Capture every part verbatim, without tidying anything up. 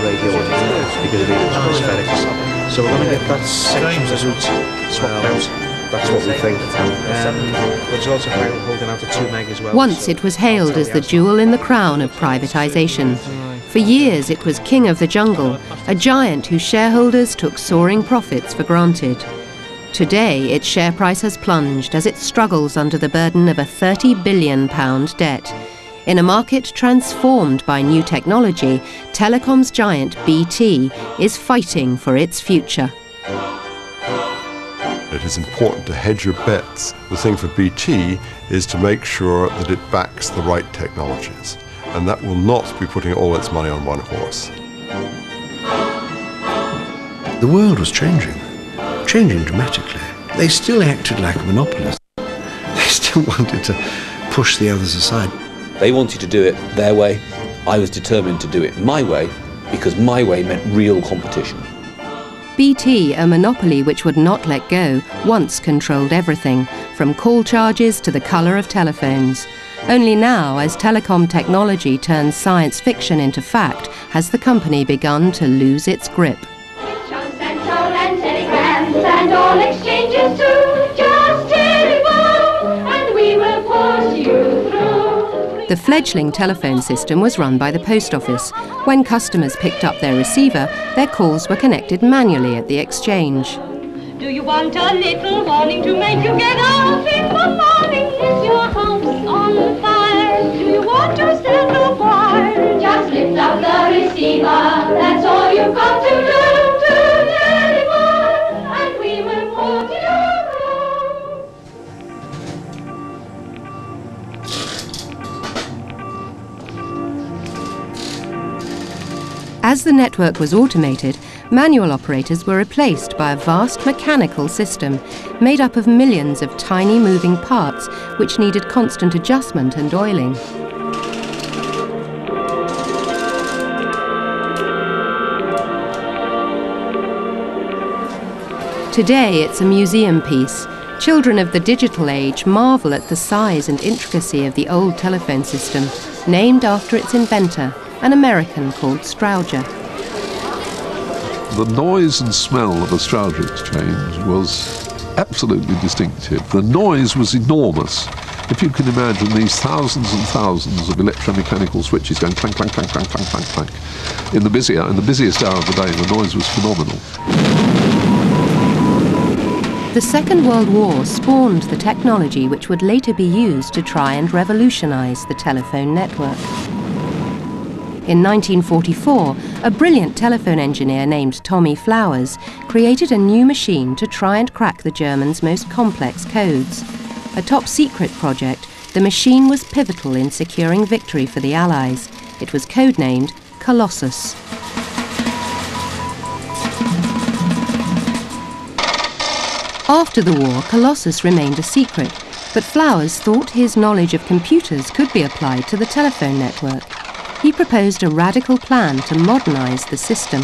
radio in because of being atmospherics. So we're going to get that section of the route swapped out. That's what we think. Um, but it's also holding out to two meg as well. Once it was hailed as the jewel in the crown of privatisation. For years it was king of the jungle, a giant whose shareholders took soaring profits for granted. Today its share price has plunged as it struggles under the burden of a thirty billion pound debt. In a market transformed by new technology, Telecom's giant B T is fighting for its future. It is important to hedge your bets. The thing for B T is to make sure that it backs the right technologies, and that will not be putting all its money on one horse. The world was changing, changing dramatically. They still acted like monopolists. They still wanted to push the others aside. They wanted to do it their way. I was determined to do it my way, because my way meant real competition. B T, a monopoly which would not let go, once controlled everything, from call charges to the colour of telephones. Only now, as telecom technology turns science fiction into fact, has the company begun to lose its grip. And telegrams and all exchanges too. Just telephone and we will put you through. The fledgling telephone system was run by the post office. When customers picked up their receiver, their calls were connected manually at the exchange. Do you want a little warning to make you get up in the morning? Is your house on fire? Do you want to stand a while? Just lift up the receiver, that's all you've got to do. To telephone, and we will put you through. As the network was automated, manual operators were replaced by a vast mechanical system made up of millions of tiny moving parts which needed constant adjustment and oiling. Today it's a museum piece. Children of the digital age marvel at the size and intricacy of the old telephone system, named after its inventor, an American called Strowger. The noise and smell of a Strowger exchange was absolutely distinctive. The noise was enormous. If you can imagine these thousands and thousands of electromechanical switches going clank, clank, clank, clank, clank, clank, clank. In the busier, in the busiest hour of the day, the noise was phenomenal. The Second World War spawned the technology which would later be used to try and revolutionise the telephone network. In nineteen forty-four, a brilliant telephone engineer named Tommy Flowers created a new machine to try and crack the Germans' most complex codes. A top-secret project, the machine was pivotal in securing victory for the Allies. It was codenamed Colossus. After the war, Colossus remained a secret, but Flowers thought his knowledge of computers could be applied to the telephone network. He proposed a radical plan to modernise the system.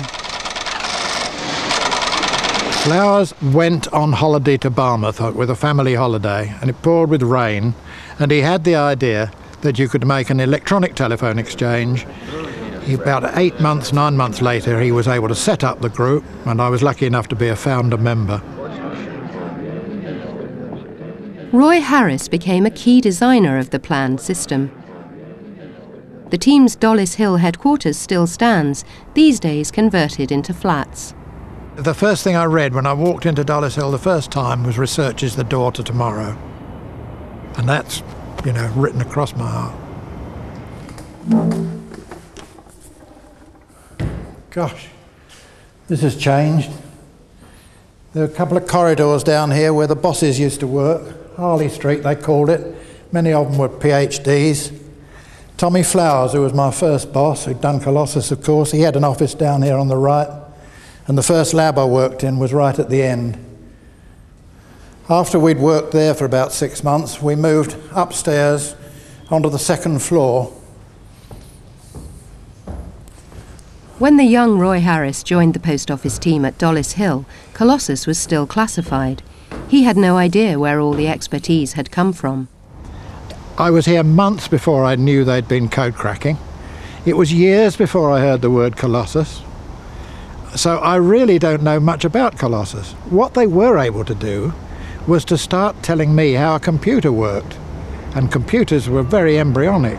Flowers went on holiday to Barmouth with a family holiday, and it poured with rain, and he had the idea that you could make an electronic telephone exchange. He, about eight months, nine months later, he was able to set up the group, and I was lucky enough to be a founder member. Roy Harris became a key designer of the planned system. The team's Dollis Hill headquarters still stands, these days converted into flats. The first thing I read when I walked into Dollis Hill the first time was "Research is the door to tomorrow." And that's, you know, written across my heart. Gosh, this has changed. There are a couple of corridors down here where the bosses used to work. Harley Street, they called it. Many of them were PhDs. Tommy Flowers, who was my first boss, who'd done Colossus, of course, he had an office down here on the right, and the first lab I worked in was right at the end. After we'd worked there for about six months, we moved upstairs onto the second floor. When the young Roy Harris joined the post office team at Dollis Hill, Colossus was still classified. He had no idea where all the expertise had come from. I was here months before I knew they'd been code cracking. It was years before I heard the word Colossus. So I really don't know much about Colossus. What they were able to do was to start telling me how a computer worked. And computers were very embryonic.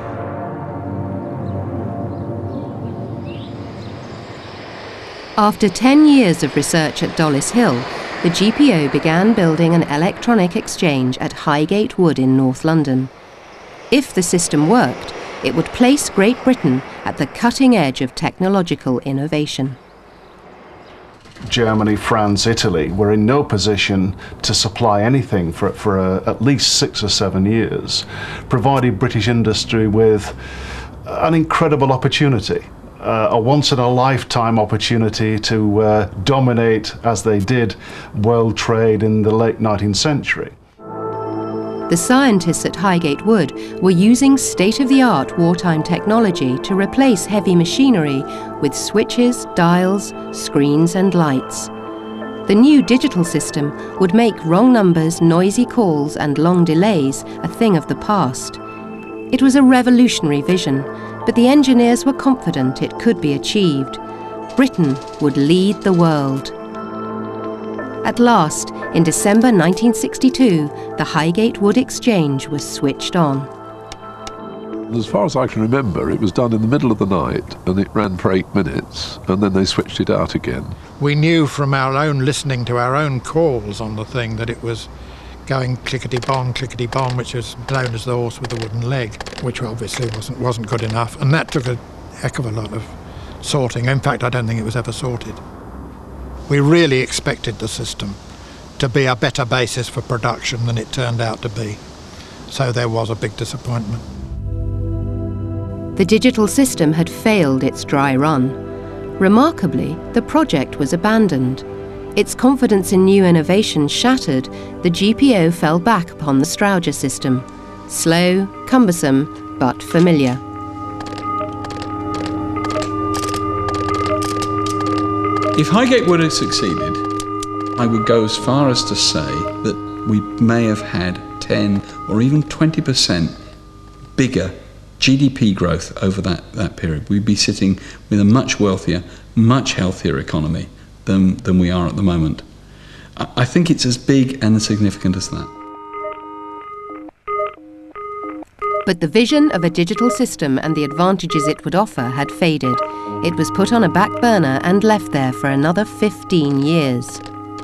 After ten years of research at Dollis Hill, the G P O began building an electronic exchange at Highgate Wood in North London. If the system worked, it would place Great Britain at the cutting edge of technological innovation. Germany, France, Italy were in no position to supply anything for, for a, at least six or seven years, provided British industry with an incredible opportunity. Uh, a once-in-a-lifetime opportunity to uh, dominate, as they did, world trade in the late nineteenth century. The scientists at Highgate Wood were using state-of-the-art wartime technology to replace heavy machinery with switches, dials, screens and lights. The new digital system would make wrong numbers, noisy calls and long delays a thing of the past. It was a revolutionary vision, but the engineers were confident it could be achieved. Britain would lead the world. At last, in December nineteen sixty-two, the Highgate Wood Exchange was switched on. As far as I can remember, it was done in the middle of the night and it ran for eight minutes and then they switched it out again. We knew from our own listening to our own calls on the thing that it was going clickety-bong, clickety-bong, which is known as the horse with the wooden leg, which obviously wasn't, wasn't good enough. And that took a heck of a lot of sorting. In fact, I don't think it was ever sorted. We really expected the system to be a better basis for production than it turned out to be. So there was a big disappointment. The digital system had failed its dry run. Remarkably, the project was abandoned. Its confidence in new innovation shattered, the G P O fell back upon the Strowger system. Slow, cumbersome, but familiar. If Highgate would have succeeded, I would go as far as to say that we may have had ten or even twenty percent bigger G D P growth over that, that period. We'd be sitting with a much wealthier, much healthier economy than, than we are at the moment. I, I think it's as big and as significant as that. But the vision of a digital system and the advantages it would offer had faded. It was put on a back burner and left there for another fifteen years.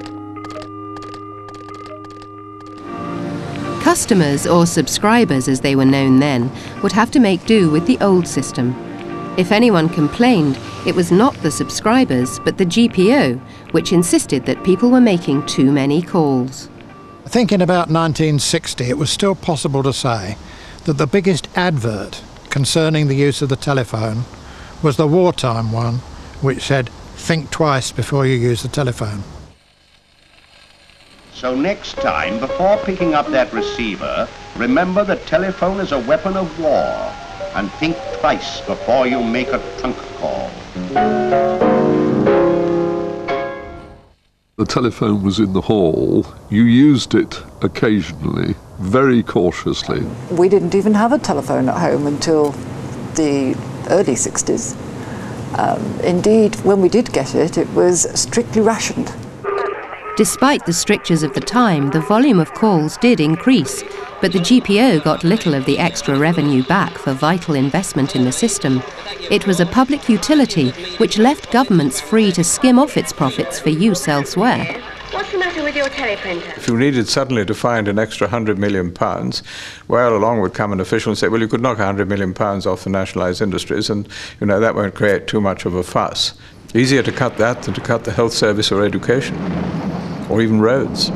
Customers, or subscribers as they were known then, would have to make do with the old system. If anyone complained, it was not the subscribers, but the G P O, which insisted that people were making too many calls. I think in about nineteen sixty it was still possible to say that the biggest advert concerning the use of the telephone was the wartime one, which said, "Think twice before you use the telephone." So next time, before picking up that receiver, remember the telephone is a weapon of war, and think twice before you make a trunk call. The telephone was in the hall. You used it occasionally, very cautiously. We didn't even have a telephone at home until the early sixties. Um, indeed, when we did get it, it was strictly rationed. Despite the strictures of the time, the volume of calls did increase, but the G P O got little of the extra revenue back for vital investment in the system. It was a public utility which left governments free to skim off its profits for use elsewhere. What's the matter with your teleprinter? If you needed suddenly to find an extra one hundred million pounds, well, along would come an official and say, well, you could knock one hundred million pounds off the nationalised industries and, you know, that won't create too much of a fuss. Easier to cut that than to cut the health service or education, or even roads.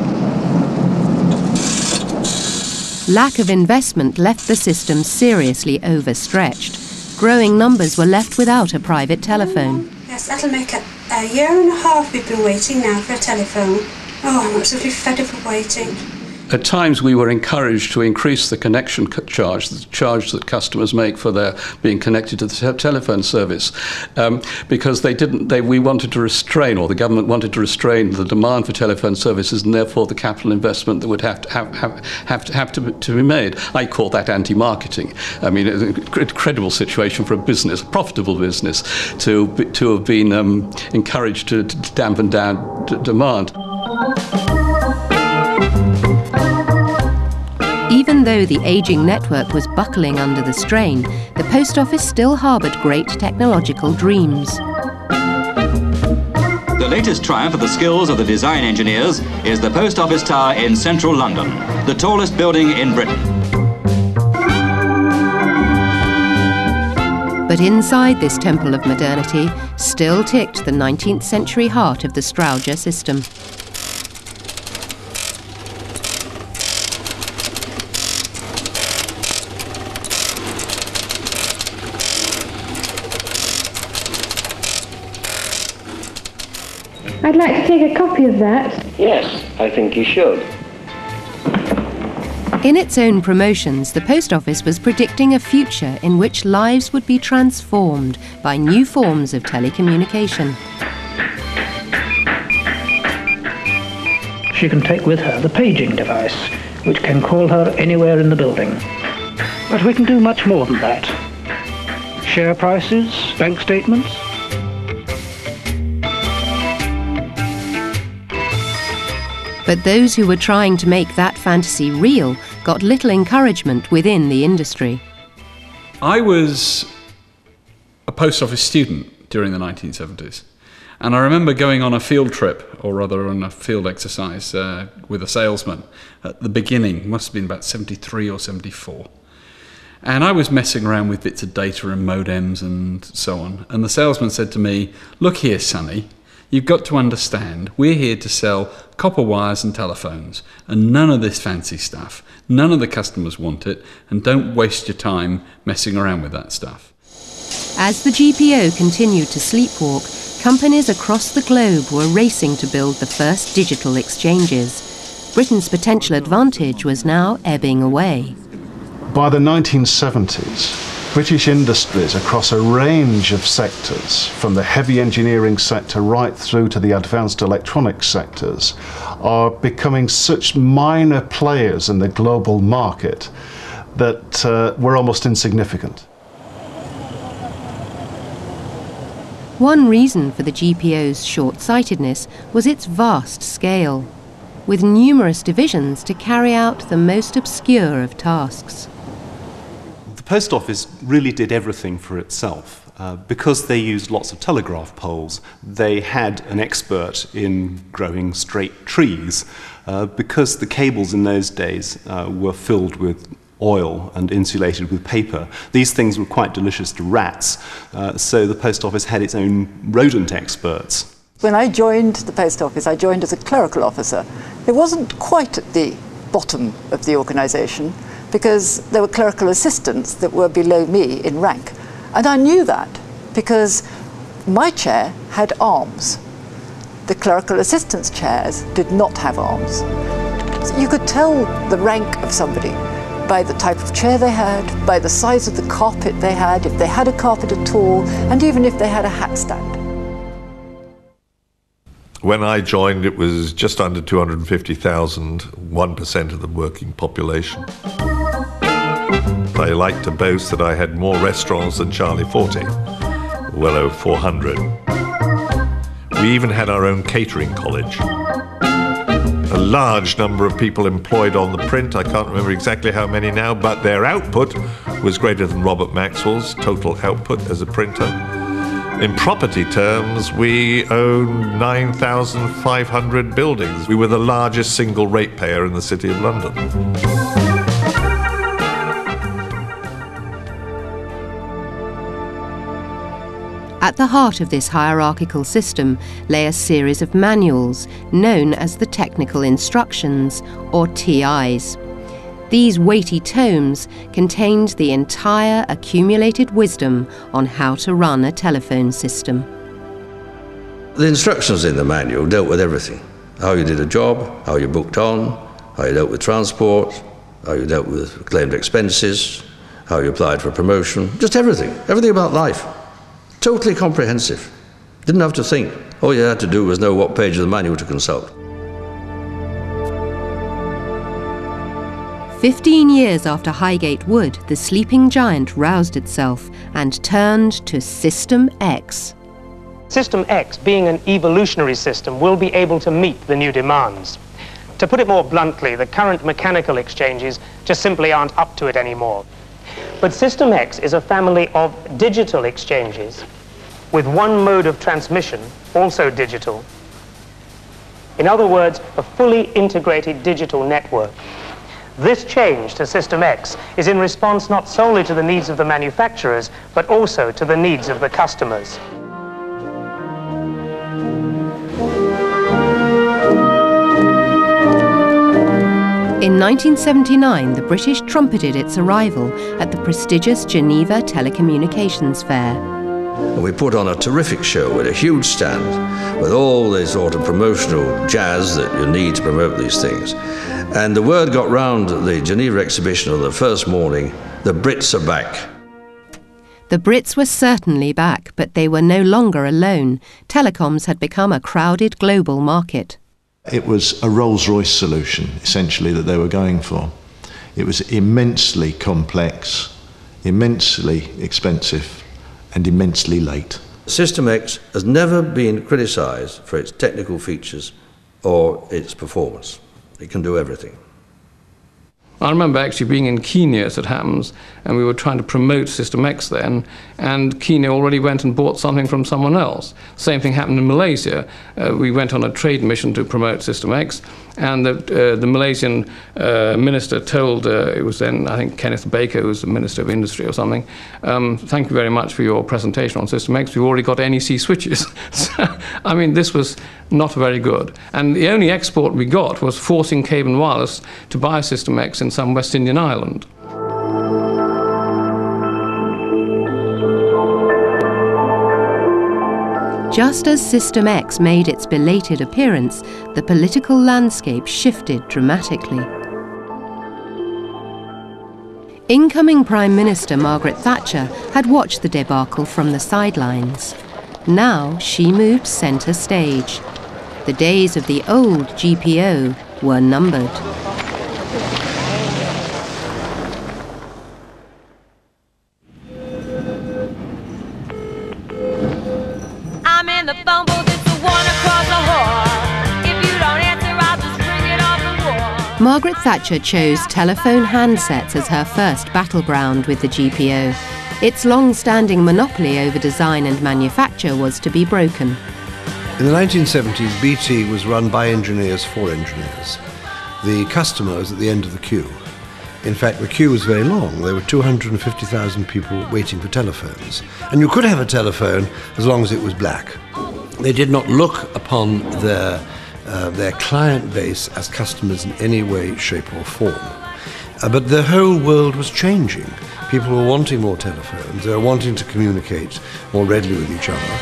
Lack of investment left the system seriously overstretched. Growing numbers were left without a private telephone. Yes, that'll make a, a year and a half we've been waiting now for a telephone. Oh, I'm absolutely fed up of waiting. At times we were encouraged to increase the connection charge, the charge that customers make for their being connected to the te telephone service, um, because they didn't. They, we wanted to restrain, or the government wanted to restrain, the demand for telephone services, and therefore the capital investment that would have to have have, have to have to be, to be made. I call that anti-marketing. I mean, it's an incredible situation for a business, a profitable business, to be, to have been um, encouraged to, to dampen down d demand. Even though the ageing network was buckling under the strain, the post office still harboured great technological dreams. The latest triumph of the skills of the design engineers is the Post Office Tower in central London, the tallest building in Britain. But inside this temple of modernity still ticked the nineteenth century heart of the Strowger system. I'd like to take a copy of that. Yes, I think you should. In its own promotions, the post office was predicting a future in which lives would be transformed by new forms of telecommunication. She can take with her the paging device, which can call her anywhere in the building. But we can do much more than that. Share prices, bank statements. But those who were trying to make that fantasy real got little encouragement within the industry. I was a post office student during the nineteen seventies, and I remember going on a field trip, or rather on a field exercise uh, with a salesman at the beginning, must have been about seventy-three or seventy-four. And I was messing around with bits of data and modems and so on, and the salesman said to me, "Look here, Sonny, you've got to understand, we're here to sell copper wires and telephones, and none of this fancy stuff. None of the customers want it, and don't waste your time messing around with that stuff." As the G P O continued to sleepwalk, companies across the globe were racing to build the first digital exchanges. Britain's potential advantage was now ebbing away. By the nineteen seventies, British industries across a range of sectors, from the heavy engineering sector right through to the advanced electronics sectors, are becoming such minor players in the global market that uh, we're almost insignificant. One reason for the G P O's short-sightedness was its vast scale, with numerous divisions to carry out the most obscure of tasks. The post office really did everything for itself. Uh, because they used lots of telegraph poles, they had an expert in growing straight trees. Uh, because the cables in those days uh, were filled with oil and insulated with paper, these things were quite delicious to rats, uh, so the post office had its own rodent experts. When I joined the post office, I joined as a clerical officer. It wasn't quite at the bottom of the organisation, because there were clerical assistants that were below me in rank. And I knew that because my chair had arms. The clerical assistants' chairs did not have arms. So you could tell the rank of somebody by the type of chair they had, by the size of the carpet they had, if they had a carpet at all, and even if they had a hat stand. When I joined, it was just under two hundred fifty thousand, one percent of the working population. I like to boast that I had more restaurants than Charlie Forte, well over four hundred. We even had our own catering college. A large number of people employed on the print, I can't remember exactly how many now, but their output was greater than Robert Maxwell's total output as a printer. In property terms, we own nine thousand five hundred buildings. We were the largest single ratepayer in the City of London. At the heart of this hierarchical system lay a series of manuals known as the Technical Instructions, or T Is. These weighty tomes contained the entire accumulated wisdom on how to run a telephone system. The instructions in the manual dealt with everything. How you did a job, how you booked on, how you dealt with transport, how you dealt with claimed expenses, how you applied for promotion, just everything, everything about life. Totally comprehensive. Didn't have to think. All you had to do was know what page of the manual to consult. Fifteen years after Highgate Wood, the sleeping giant roused itself and turned to System X. System X, being an evolutionary system, will be able to meet the new demands. To put it more bluntly, the current mechanical exchanges just simply aren't up to it anymore. But System X is a family of digital exchanges with one mode of transmission, also digital. In other words, a fully integrated digital network. This change to System X is in response not solely to the needs of the manufacturers, but also to the needs of the customers. In nineteen seventy-nine, the British trumpeted its arrival at the prestigious Geneva Telecommunications Fair. And we put on a terrific show with a huge stand with all the sort of promotional jazz that you need to promote these things. And the word got round the Geneva exhibition on the first morning, the Brits are back. The Brits were certainly back, but they were no longer alone. Telecoms had become a crowded global market. It was a Rolls-Royce solution, essentially, that they were going for. It was immensely complex, immensely expensive, and immensely late. System X has never been criticised for its technical features or its performance. It can do everything. I remember actually being in Kenya as it happens, and we were trying to promote System X then, and Kenya already went and bought something from someone else. Same thing happened in Malaysia. Uh, we went on a trade mission to promote System X, and the, uh, the Malaysian uh, minister told, uh, it was then, I think, Kenneth Baker, who was the Minister of Industry or something, um, thank you very much for your presentation on System X. We've already got N E C switches. So, I mean, this was not very good. And the only export we got was forcing Cable and Wireless to buy System X in some West Indian island. Just as System X made its belated appearance, the political landscape shifted dramatically. Incoming Prime Minister Margaret Thatcher had watched the debacle from the sidelines. Now she moved centre stage. The days of the old G P O were numbered. I'm in the phone booth, it's the one across the hall. If you don't answer, I'll just bring it off the wall. Margaret Thatcher chose telephone handsets as her first battleground with the G P O. Its long-standing monopoly over design and manufacture was to be broken. In the nineteen seventies, B T was run by engineers for engineers. The customer was at the end of the queue. In fact, the queue was very long. There were two hundred fifty thousand people waiting for telephones. And you could have a telephone as long as it was black. They did not look upon their, uh, their client base as customers in any way, shape or form. Uh, but the whole world was changing. People were wanting more telephones. They were wanting to communicate more readily with each other.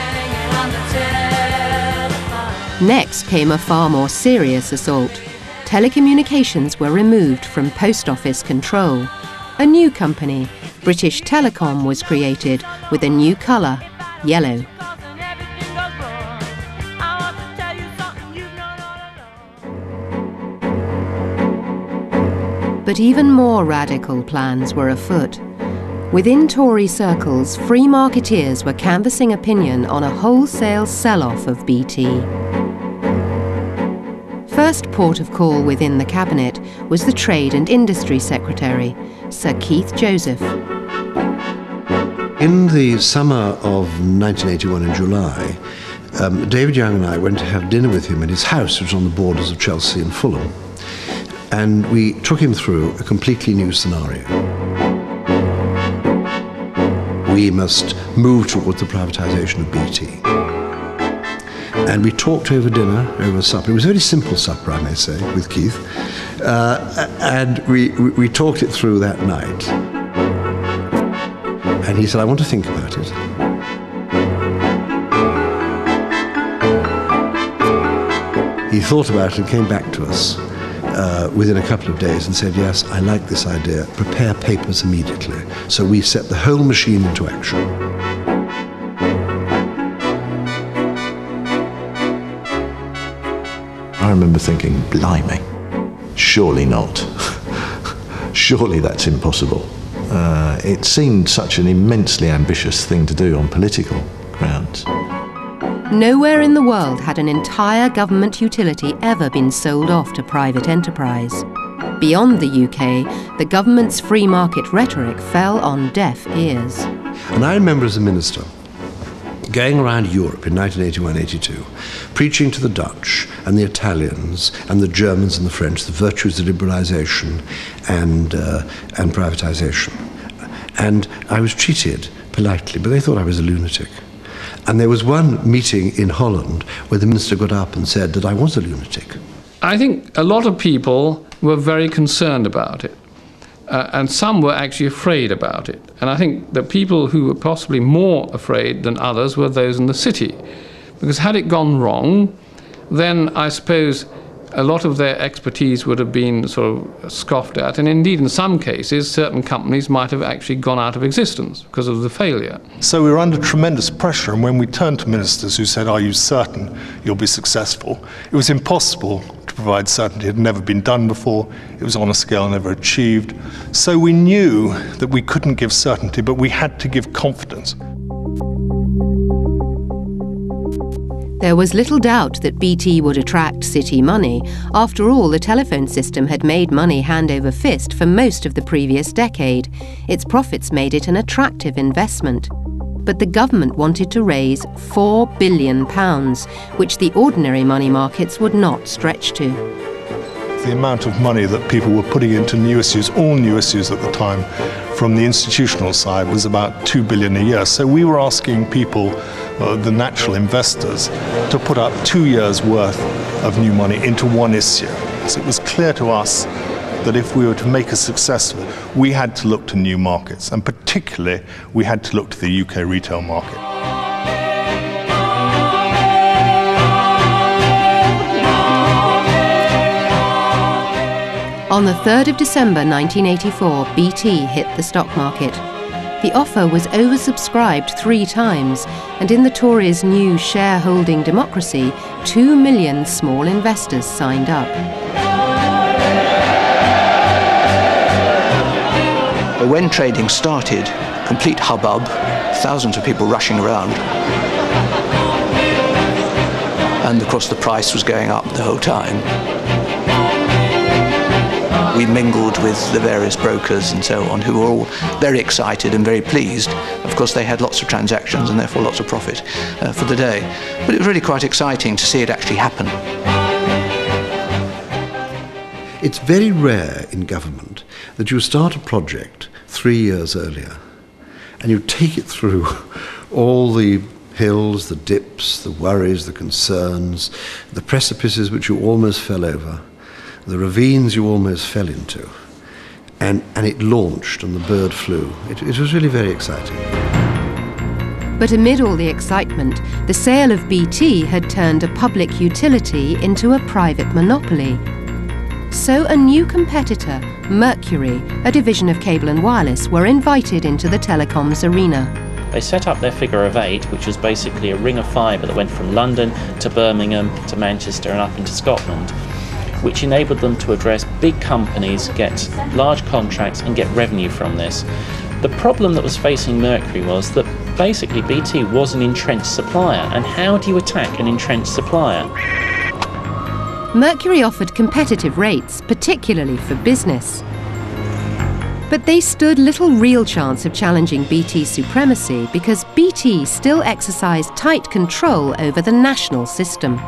Next came a far more serious assault. Telecommunications were removed from post office control. A new company, British Telecom, was created with a new colour, yellow. But even more radical plans were afoot. Within Tory circles, free marketeers were canvassing opinion on a wholesale sell-off of B T. First port of call within the cabinet was the Trade and Industry Secretary, Sir Keith Joseph. In the summer of nineteen eighty-one in July, um, David Young and I went to have dinner with him at his house, which was on the borders of Chelsea and Fulham. And we took him through a completely new scenario. We must move towards the privatisation of B T. And we talked over dinner, over supper. It was a very simple supper, I may say, with Keith. Uh, and we, we, we talked it through that night. And he said, I want to think about it. He thought about it and came back to us. uh, within a couple of days and said, yes, I like this idea, prepare papers immediately. So we set the whole machine into action. I remember thinking, blimey, surely not. Surely that's impossible. Uh, it seemed such an immensely ambitious thing to do on political grounds. Nowhere in the world had an entire government utility ever been sold off to private enterprise. Beyond the U K, the government's free market rhetoric fell on deaf ears. And I remember as a minister going around Europe in nineteen eighty-one eighty-two, preaching to the Dutch and the Italians and the Germans and the French the virtues of liberalisation and, uh, and privatisation. And I was treated politely, but they thought I was a lunatic. And there was one meeting in Holland where the minister got up and said that I was a lunatic. I think a lot of people were very concerned about it. Uh, and some were actually afraid about it. And I think the people who were possibly more afraid than others were those in the city. Because had it gone wrong, then I suppose a lot of their expertise would have been sort of scoffed at. And indeed, in some cases, certain companies might have actually gone out of existence because of the failure. So we were under tremendous pressure, and when we turned to ministers who said, are you certain you'll be successful? It was impossible to provide certainty. It had never been done before. It was on a scale never achieved. So we knew that we couldn't give certainty, but we had to give confidence. There was little doubt that B T would attract city money. After all, the telephone system had made money hand over fist for most of the previous decade. Its profits made it an attractive investment. But the government wanted to raise four billion pounds, which the ordinary money markets would not stretch to. The amount of money that people were putting into new issues, all new issues at the time, from the institutional side was about two billion a year. So we were asking people, uh, the natural investors, to put up two years' worth of new money into one issue. So it was clear to us that if we were to make a success of it, we had to look to new markets, and particularly we had to look to the U K retail market. On the third of December nineteen eighty-four, B T hit the stock market. The offer was oversubscribed three times, and in the Tories' new shareholding democracy, two million small investors signed up. When trading started, complete hubbub, thousands of people rushing around. And of course the price was going up the whole time. We mingled with the various brokers and so on, who were all very excited and very pleased. Of course, they had lots of transactions and therefore lots of profit uh, for the day. But it was really quite exciting to see it actually happen. It's very rare in government that you start a project three years earlier and you take it through all the hills, the dips, the worries, the concerns, the precipices which you almost fell over, the ravines you almost fell into, and, and it launched and the bird flew. It, it was really very exciting. But amid all the excitement, the sale of B T had turned a public utility into a private monopoly. So a new competitor, Mercury, a division of Cable and Wireless, were invited into the telecoms arena. They set up their figure of eight, which was basically a ring of fibre that went from London to Birmingham to Manchester and up into Scotland, which enabled them to address big companies, get large contracts and get revenue from this. The problem that was facing Mercury was that basically B T was an entrenched supplier, and how do you attack an entrenched supplier? Mercury offered competitive rates, particularly for business. But they stood little real chance of challenging B T's supremacy because B T still exercised tight control over the national system.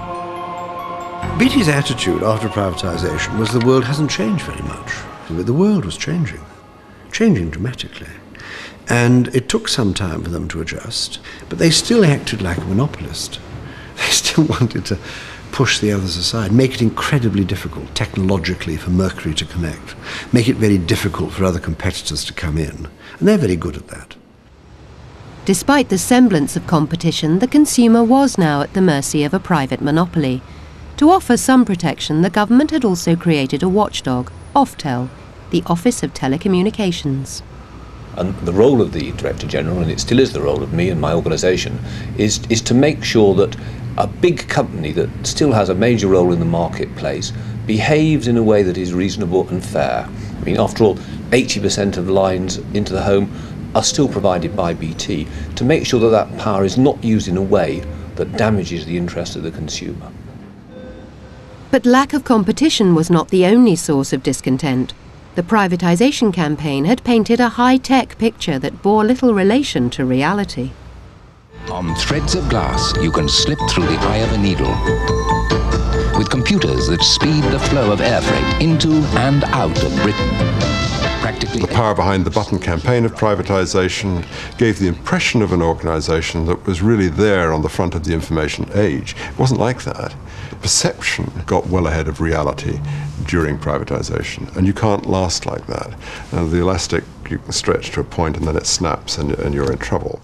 B T's attitude after privatisation was the world hasn't changed very much. The world was changing, changing dramatically. And it took some time for them to adjust, but they still acted like a monopolist. They still wanted to push the others aside, make it incredibly difficult technologically for Mercury to connect, make it very difficult for other competitors to come in. And they're very good at that. Despite the semblance of competition, the consumer was now at the mercy of a private monopoly. To offer some protection, the government had also created a watchdog, Oftel, the Office of Telecommunications. And the role of the Director General, and it still is the role of me and my organisation, is, is to make sure that a big company that still has a major role in the marketplace behaves in a way that is reasonable and fair. I mean, after all, eighty percent of lines into the home are still provided by B T, to make sure that that power is not used in a way that damages the interest of the consumer. But lack of competition was not the only source of discontent. The privatisation campaign had painted a high-tech picture that bore little relation to reality. On threads of glass, you can slip through the eye of a needle. With computers that speed the flow of air freight into and out of Britain. Practically the power behind the button campaign of privatisation gave the impression of an organisation that was really there on the front of the information age. It wasn't like that. Perception got well ahead of reality during privatisation, and you can't last like that. Now, the elastic, you can stretch to a point and then it snaps and, and you're in trouble.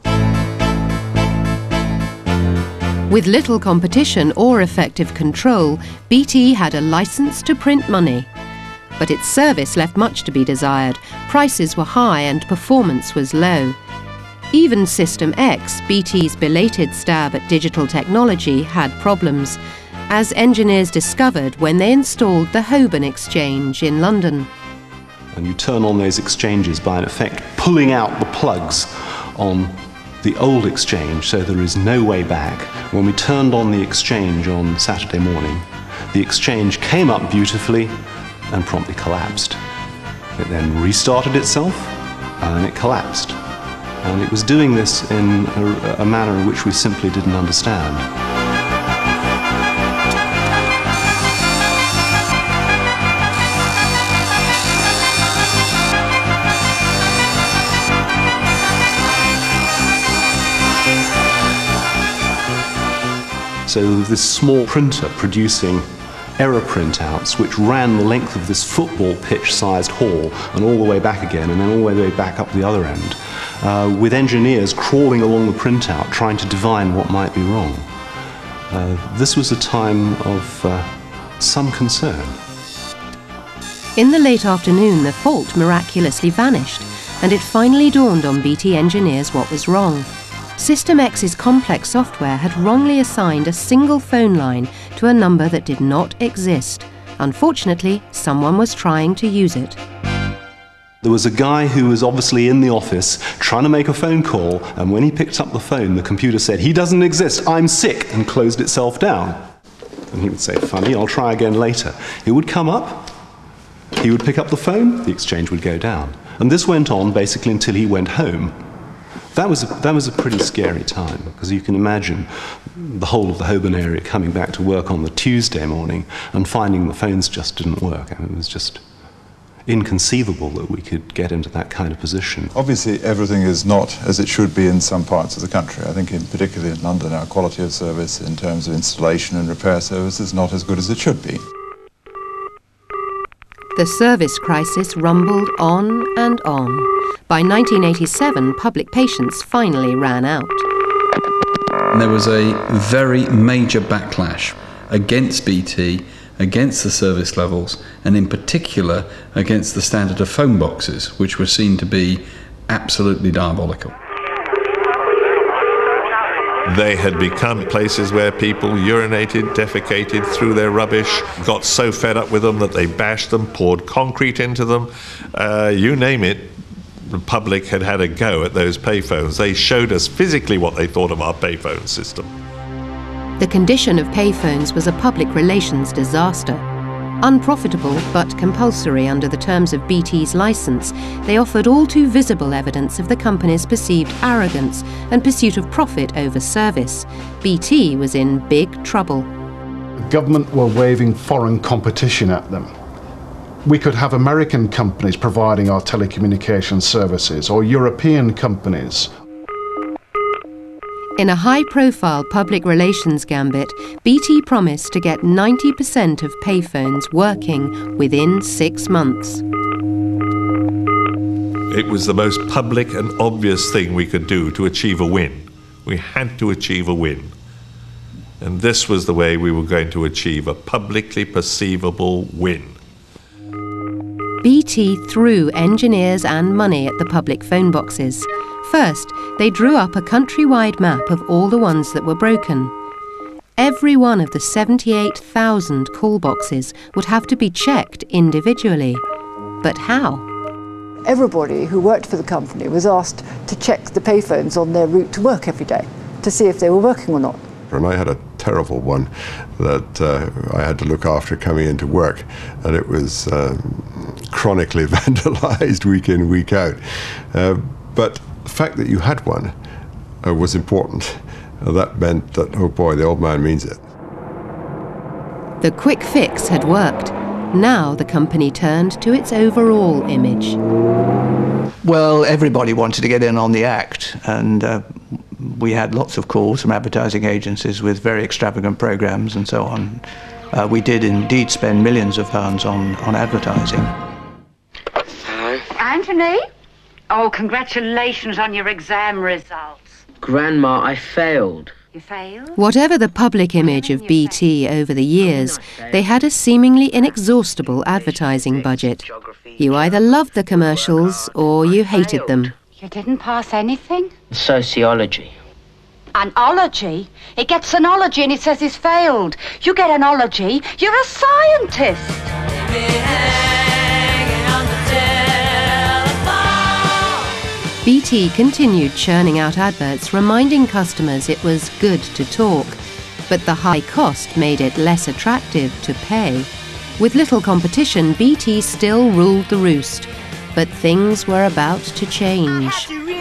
With little competition or effective control, B T had a licence to print money. But its service left much to be desired. Prices were high and performance was low. Even System X, B T's belated stab at digital technology, had problems, as engineers discovered when they installed the Holborn Exchange in London. And you turn on those exchanges by, in effect, pulling out the plugs on the old exchange, so there is no way back. When we turned on the exchange on Saturday morning, the exchange came up beautifully and promptly collapsed. It then restarted itself and it collapsed. And it was doing this in a, a manner in which we simply didn't understand. So this small printer producing error printouts which ran the length of this football pitch-sized hall and all the way back again and then all the way back up the other end, uh, with engineers crawling along the printout trying to divine what might be wrong. Uh, this was a time of uh, some concern. In the late afternoon, the fault miraculously vanished, and it finally dawned on B T engineers what was wrong. System X's complex software had wrongly assigned a single phone line to a number that did not exist. Unfortunately, someone was trying to use it. There was a guy who was obviously in the office trying to make a phone call, and when he picked up the phone, the computer said, "He doesn't exist, I'm sick," and closed itself down. And he would say, "Funny, I'll try again later." He would come up, he would pick up the phone, the exchange would go down. And this went on basically until he went home. That was, a, that was a pretty scary time, because you can imagine the whole of the Holborn area coming back to work on the Tuesday morning and finding the phones just didn't work. I mean, it was just inconceivable that we could get into that kind of position. Obviously, everything is not as it should be in some parts of the country. I think in particularly in London, our quality of service in terms of installation and repair service is not as good as it should be. The service crisis rumbled on and on. By nineteen eighty-seven, public patience finally ran out. And there was a very major backlash against B T, against the service levels, and in particular against the standard of phone boxes, which were seen to be absolutely diabolical. They had become places where people urinated, defecated, threw their rubbish, got so fed up with them that they bashed them, poured concrete into them, uh, you name it. The public had had a go at those payphones. They showed us physically what they thought of our payphone system. The condition of payphones was a public relations disaster. Unprofitable but compulsory under the terms of B T's licence, they offered all too visible evidence of the company's perceived arrogance and pursuit of profit over service. B T was in big trouble. The government were waving foreign competition at them. We could have American companies providing our telecommunications services, or European companies. In a high-profile public relations gambit, B T promised to get ninety percent of payphones working within six months. It was the most public and obvious thing we could do to achieve a win. We had to achieve a win. And this was the way we were going to achieve a publicly perceivable win. B T threw engineers and money at the public phone boxes. First, they drew up a countrywide map of all the ones that were broken. Every one of the seventy-eight thousand call boxes would have to be checked individually. But how? Everybody who worked for the company was asked to check the payphones on their route to work every day to see if they were working or not. And I had a terrible one that uh, I had to look after coming into work, and it was um, chronically vandalized week in, week out. Uh, but the fact that you had one uh, was important. Uh, that meant that, oh boy, the old man means it. The quick fix had worked. Now the company turned to its overall image. Well, everybody wanted to get in on the act, and uh, we had lots of calls from advertising agencies with very extravagant programs and so on. Uh, we did indeed spend millions of pounds on, on advertising. Hello? Anthony? Oh, congratulations on your exam results. Grandma, I failed. You failed? Whatever the public image of B T over the years, they had a seemingly inexhaustible advertising budget. You either loved the commercials or you hated them. You didn't pass anything? Sociology. An ology? It gets an ology and it says he's failed. You get an ology, you're a scientist. B T continued churning out adverts reminding customers it was good to talk, but the high cost made it less attractive to pay. With little competition, B T still ruled the roost, but things were about to change.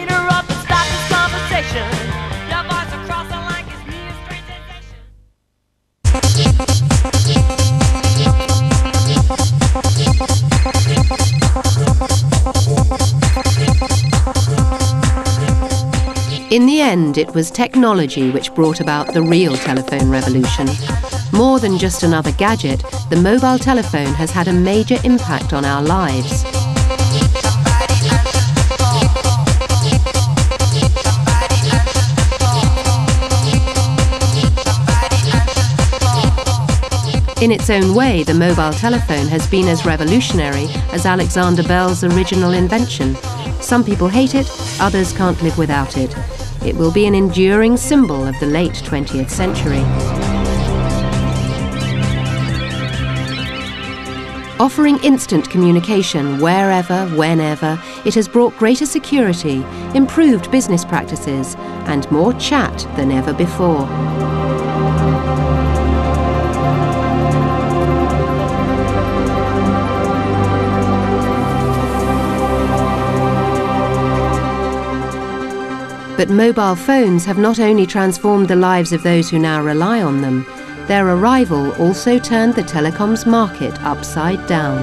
In the end, it was technology which brought about the real telephone revolution. More than just another gadget, the mobile telephone has had a major impact on our lives. In its own way, the mobile telephone has been as revolutionary as Alexander Bell's original invention. Some people hate it, others can't live without it. It will be an enduring symbol of the late twentieth century. Offering instant communication wherever, whenever, it has brought greater security, improved business practices, and more chat than ever before. But mobile phones have not only transformed the lives of those who now rely on them, their arrival also turned the telecoms market upside down.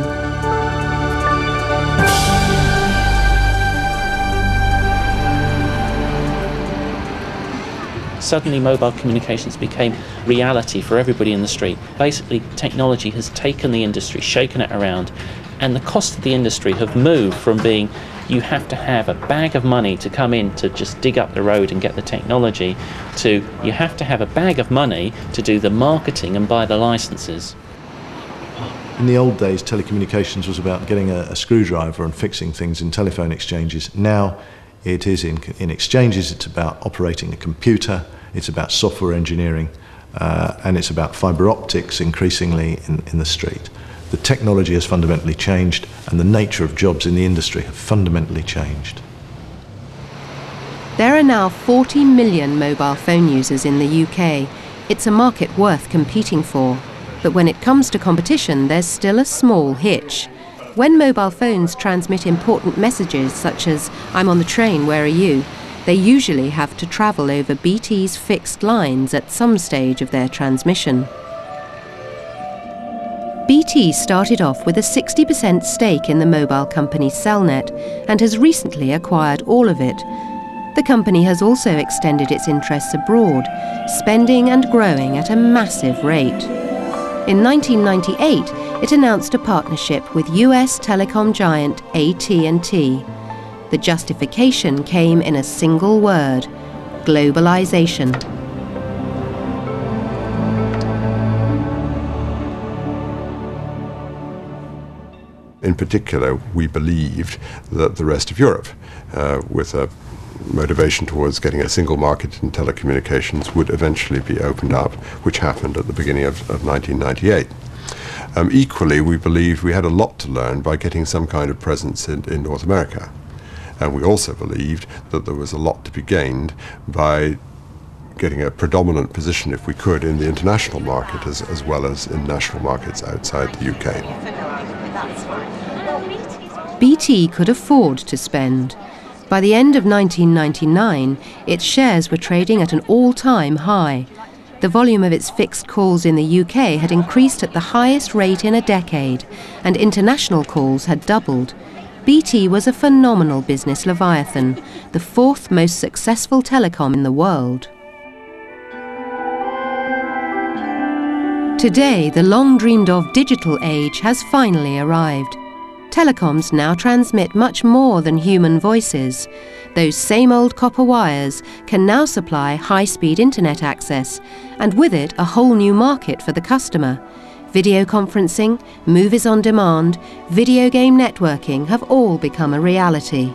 Suddenly mobile communications became reality for everybody in the street. Basically, technology has taken the industry, shaken it around, and the cost of the industry have moved from being you have to have a bag of money to come in to just dig up the road and get the technology, to you have to have a bag of money to do the marketing and buy the licenses. In the old days, telecommunications was about getting a, a screwdriver and fixing things in telephone exchanges. Now it is in, in exchanges, it's about operating a computer, it's about software engineering, uh, and it's about fibre optics increasingly in, in the street. The technology has fundamentally changed, and the nature of jobs in the industry have fundamentally changed. There are now forty million mobile phone users in the U K. It's a market worth competing for. But when it comes to competition, there's still a small hitch. When mobile phones transmit important messages such as, "I'm on the train, where are you?" they usually have to travel over B T's fixed lines at some stage of their transmission. B T started off with a sixty percent stake in the mobile company Cellnet and has recently acquired all of it. The company has also extended its interests abroad, spending and growing at a massive rate. In nineteen ninety-eight, it announced a partnership with U S telecom giant A T and T. The justification came in a single word: globalization. in particular, we believed that the rest of Europe, uh, with a motivation towards getting a single market in telecommunications, would eventually be opened up, which happened at the beginning of, of nineteen ninety-eight. Um, equally, we believed we had a lot to learn by getting some kind of presence in, in North America. And we also believed that there was a lot to be gained by getting a predominant position, if we could, in the international market as, as well as in national markets outside the U K. B T could afford to spend. By the end of nineteen ninety-nine, its shares were trading at an all-time high. The volume of its fixed calls in the U K had increased at the highest rate in a decade, and international calls had doubled. B T was a phenomenal business leviathan, the fourth most successful telecom in the world. Today, the long-dreamed-of digital age has finally arrived. Telecoms now transmit much more than human voices. Those same old copper wires can now supply high-speed internet access, and with it a whole new market for the customer. Video conferencing, movies on demand, video game networking have all become a reality.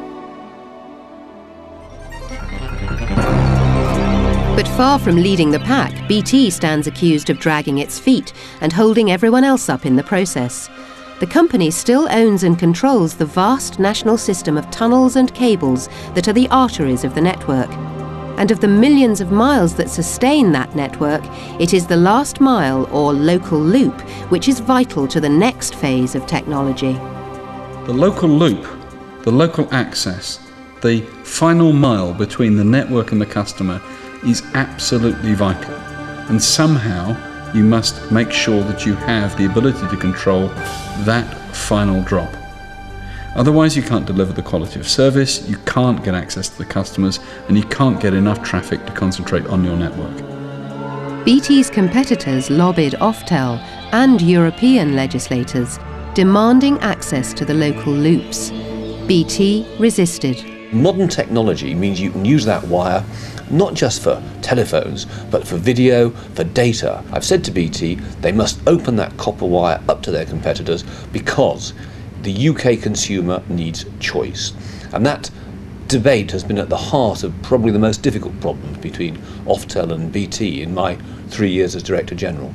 But far from leading the pack, B T stands accused of dragging its feet and holding everyone else up in the process. The company still owns and controls the vast national system of tunnels and cables that are the arteries of the network. And of the millions of miles that sustain that network, it is the last mile, or local loop, which is vital to the next phase of technology. The local loop, the local access, the final mile between the network and the customer is absolutely vital. And somehow you must make sure that you have the ability to control that final drop. Otherwise you can't deliver the quality of service, you can't get access to the customers, and you can't get enough traffic to concentrate on your network. B T's competitors lobbied Oftel and European legislators, demanding access to the local loops. B T resisted. Modern technology means you can use that wire not just for telephones, but for video, for data. I've said to B T they must open that copper wire up to their competitors because the U K consumer needs choice. And that debate has been at the heart of probably the most difficult problems between Oftel and B T in my three years as Director General.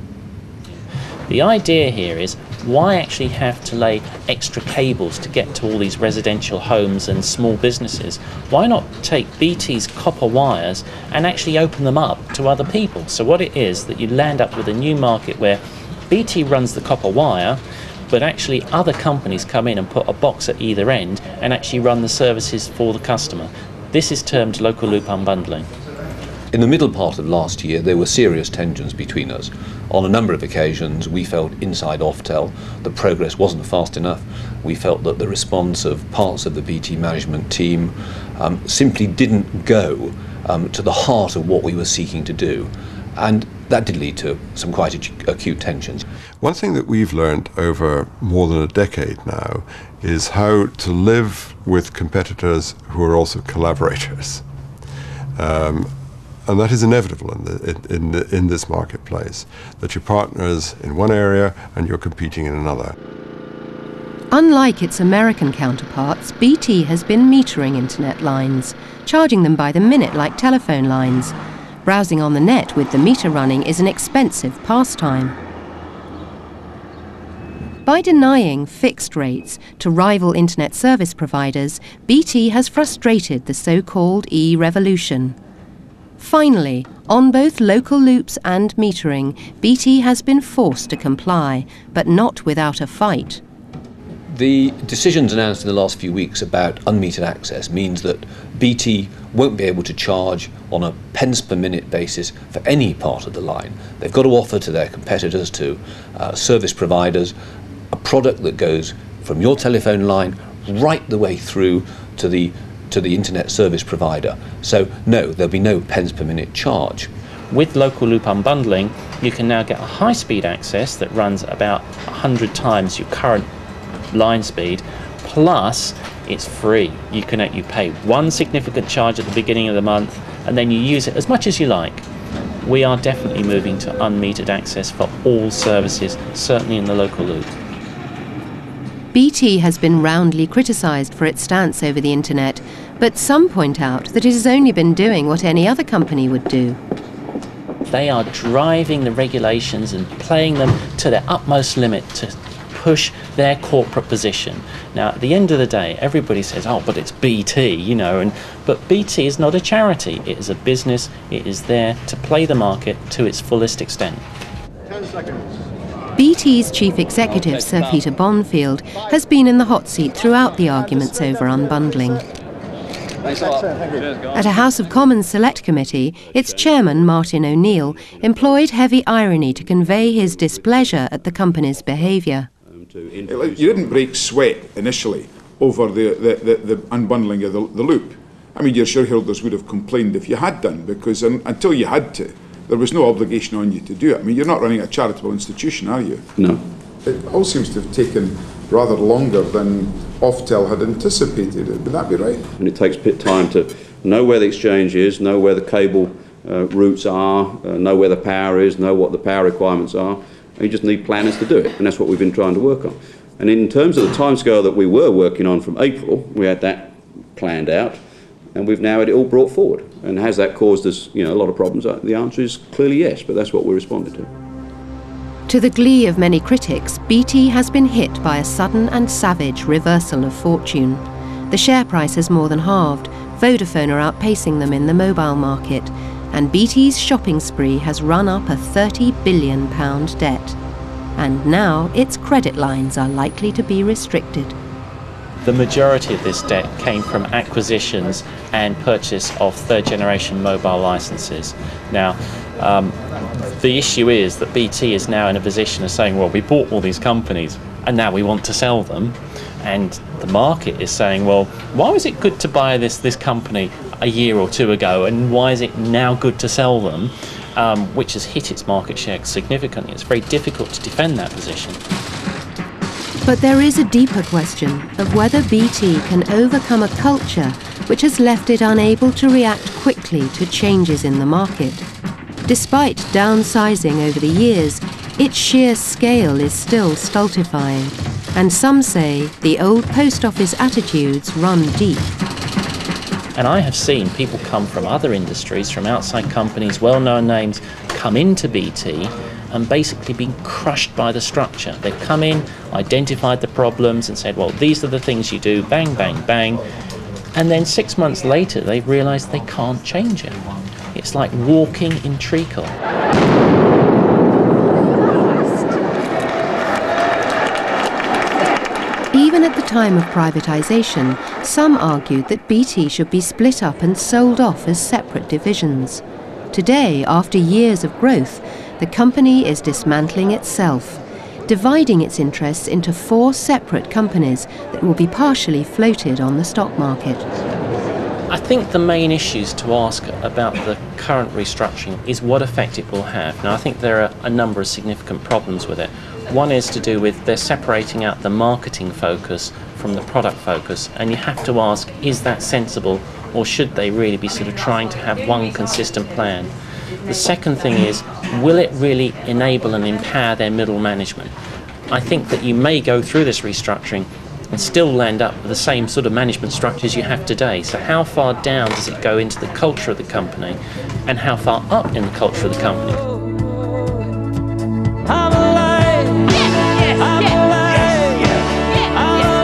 The idea here is, why actually have to lay extra cables to get to all these residential homes and small businesses? Why not take B T's copper wires and actually open them up to other people? So what it is that you land up with a new market where B T runs the copper wire, but actually other companies come in and put a box at either end and actually run the services for the customer. This is termed local loop unbundling. In the middle part of last year, there were serious tensions between us. On a number of occasions, we felt inside Oftel the progress wasn't fast enough. We felt that the response of parts of the B T management team um, simply didn't go um, to the heart of what we were seeking to do. And that did lead to some quite acute tensions. One thing that we've learned over more than a decade now is how to live with competitors who are also collaborators. Um, And that is inevitable in, the, in, the, in this marketplace, that you're partners in one area and you're competing in another. Unlike its American counterparts, B T has been metering internet lines, charging them by the minute like telephone lines. Browsing on the net with the meter running is an expensive pastime. By denying fixed rates to rival internet service providers, B T has frustrated the so-called e-revolution. Finally, on both local loops and metering, B T has been forced to comply, but not without a fight. The decisions announced in the last few weeks about unmetered access means that B T won't be able to charge on a pence per minute basis for any part of the line. They've got to offer to their competitors, to uh, service providers, a product that goes from your telephone line right the way through to the to the internet service provider. So no, there'll be no pence per minute charge. With local loop unbundling, you can now get a high-speed access that runs about one hundred times your current line speed, plus it's free. You can you pay one significant charge at the beginning of the month, and then you use it as much as you like. We are definitely moving to unmetered access for all services, certainly in the local loop. B T has been roundly criticised for its stance over the internet, but some point out that it has only been doing what any other company would do. They are driving the regulations and playing them to their utmost limit to push their corporate position. Now, at the end of the day, everybody says, oh, but it's B T, you know, and but B T is not a charity. It is a business. It is there to play the market to its fullest extent. Ten seconds. B T's chief executive, Sir Peter Bonfield, has been in the hot seat throughout the arguments over unbundling. At a House of Commons Select Committee, its chairman, Martin O'Neill, employed heavy irony to convey his displeasure at the company's behaviour. You didn't break sweat initially over the, the, the, the unbundling of the, the loop. I mean, your shareholders would have complained if you had done, because un, until you had to, there was no obligation on you to do it. I mean, you're not running a charitable institution, are you? No. It all seems to have taken rather longer than Oftel had anticipated. Would that be right? And it takes a bit of time to know where the exchange is, know where the cable uh, routes are, uh, know where the power is, know what the power requirements are. And you just need planners to do it, and that's what we've been trying to work on. And in terms of the timescale that we were working on from April, we had that planned out, and we've now had it all brought forward. And has that caused us, you know, a lot of problems? The answer is clearly yes, but that's what we're responding to. To the glee of many critics, B T has been hit by a sudden and savage reversal of fortune. The share price has more than halved, Vodafone are outpacing them in the mobile market, and B T's shopping spree has run up a thirty billion pound debt. And now its credit lines are likely to be restricted. The majority of this debt came from acquisitions and purchase of third-generation mobile licenses. Now, um, the issue is that B T is now in a position of saying, well, we bought all these companies and now we want to sell them. And the market is saying, well, why was it good to buy this, this company a year or two ago, and why is it now good to sell them, um, which has hit its market share significantly. It's very difficult to defend that position. But there is a deeper question of whether B T can overcome a culture which has left it unable to react quickly to changes in the market. Despite downsizing over the years, its sheer scale is still stultifying, and some say the old post office attitudes run deep. And I have seen people come from other industries, from outside companies, well-known names, come into B T and basically been crushed by the structure. They've come in, identified the problems and said, well, these are the things you do, bang, bang, bang. And then six months later, they've realised they can't change it. It's like walking in treacle. Even at the time of privatisation, some argued that B T should be split up and sold off as separate divisions. Today, after years of growth, the company is dismantling itself, dividing its interests into four separate companies that will be partially floated on the stock market. I think the main issues to ask about the current restructuring is what effect it will have. Now, I think there are a number of significant problems with it. One is to do with they're separating out the marketing focus from the product focus, and you have to ask, is that sensible, or should they really be sort of trying to have one consistent plan? The second thing is, will it really enable and empower their middle management? I think that you may go through this restructuring and still land up with the same sort of management structures you have today. So how far down does it go into the culture of the company, and how far up in the culture of the company? I'm alive. Yes, yes, yes, yes,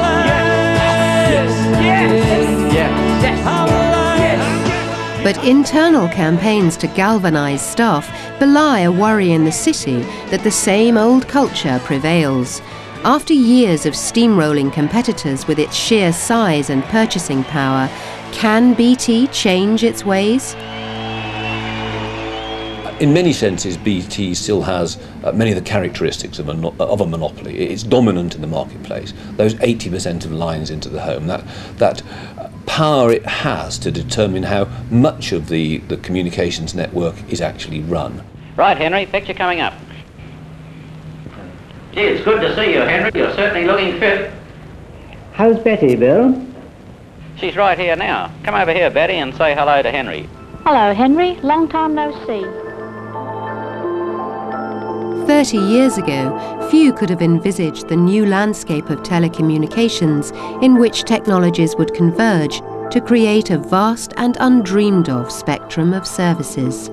yes, yes, yes, yes, yes, I'm alive. But internal campaigns to galvanise staff belie a worry in the city that the same old culture prevails. After years of steamrolling competitors with its sheer size and purchasing power, can B T change its ways? In many senses, B T still has uh, many of the characteristics of a, of a monopoly. It's dominant in the marketplace. Those eighty percent of lines into the home, that, that power it has to determine how much of the, the communications network is actually run. Right, Henry, picture coming up. Gee, it's good to see you, Henry. You're certainly looking fit. How's Betty, Bill? She's right here now. Come over here, Betty, and say hello to Henry. Hello, Henry. Long time no see. thirty years ago, few could have envisaged the new landscape of telecommunications in which technologies would converge to create a vast and undreamed of spectrum of services.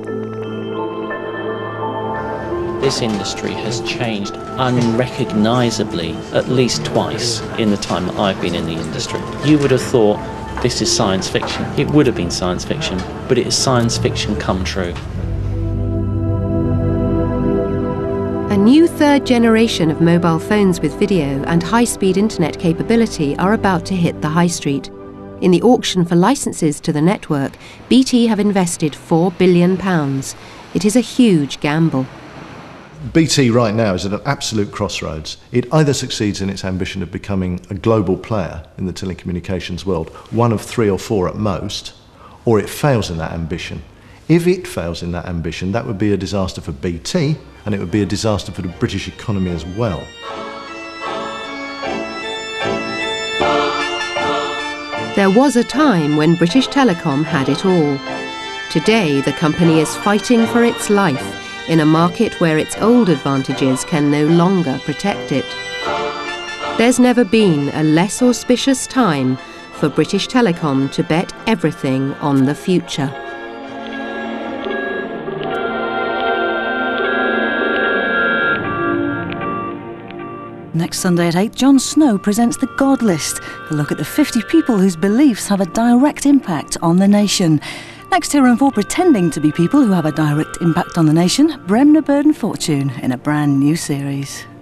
This industry has changed unrecognisably at least twice in the time that I've been in the industry. You would have thought this is science fiction. It would have been science fiction, but it is science fiction come true. A new third generation of mobile phones with video and high-speed internet capability are about to hit the high street. In the auction for licenses to the network, B T have invested four billion pounds. It is a huge gamble. B T right now is at an absolute crossroads. It either succeeds in its ambition of becoming a global player in the telecommunications world, one of three or four at most, or it fails in that ambition. If it fails in that ambition, that would be a disaster for B T, and it would be a disaster for the British economy as well. There was a time when British Telecom had it all. Today, the company is fighting for its life in a market where its old advantages can no longer protect it. There's never been a less auspicious time for British Telecom to bet everything on the future. Next Sunday at eight, Jon Snow presents The God List, a look at the fifty people whose beliefs have a direct impact on the nation. Next, here and for pretending to be people who have a direct impact on the nation, Bremner, Bird and Fortune in a brand new series.